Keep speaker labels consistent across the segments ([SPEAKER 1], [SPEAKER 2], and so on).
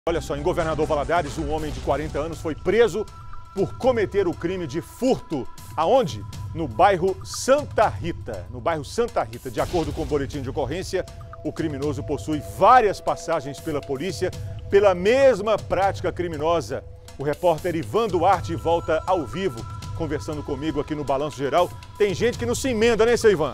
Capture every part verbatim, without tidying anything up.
[SPEAKER 1] Olha só, em Governador Valadares, um homem de quarenta anos foi preso por cometer o crime de furto. Aonde? No bairro Santa Rita. No bairro Santa Rita. De acordo com o boletim de ocorrência, o criminoso possui várias passagens pela polícia pela mesma prática criminosa. O repórter Ivan Duarte volta ao vivo, conversando comigo aqui no Balanço Geral. Tem gente que não se emenda, né, seu Ivan?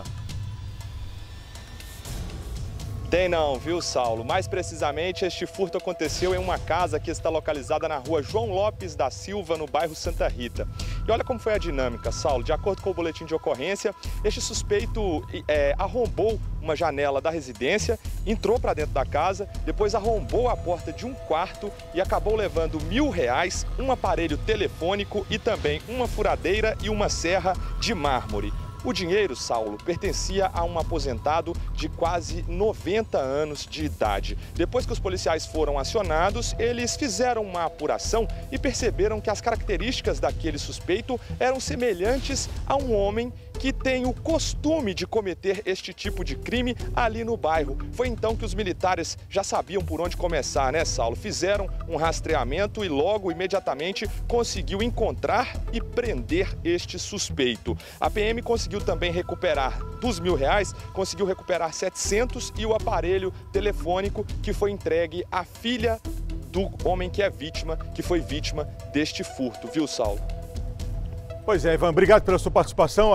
[SPEAKER 2] Tem não, viu, Saulo? Mais precisamente, este furto aconteceu em uma casa que está localizada na rua João Lopes da Silva, no bairro Santa Rita. E olha como foi a dinâmica, Saulo. De acordo com o boletim de ocorrência, este suspeito é, arrombou uma janela da residência, entrou para dentro da casa, depois arrombou a porta de um quarto e acabou levando mil reais, um aparelho telefônico e também uma furadeira e uma serra de mármore. O dinheiro, Saulo, pertencia a um aposentado de quase noventa anos de idade. Depois que os policiais foram acionados, eles fizeram uma apuração e perceberam que as características daquele suspeito eram semelhantes a um homem que tem o costume de cometer este tipo de crime ali no bairro. Foi então que os militares já sabiam por onde começar, né, Saulo? Fizeram um rastreamento e logo, imediatamente, conseguiu encontrar e prender este suspeito. A P M conseguiu também recuperar dos mil reais, conseguiu recuperar setecentos e o aparelho telefônico que foi entregue à filha do homem que é vítima, que foi vítima deste furto, viu, Saulo?
[SPEAKER 1] Pois é, Ivan, obrigado pela sua participação.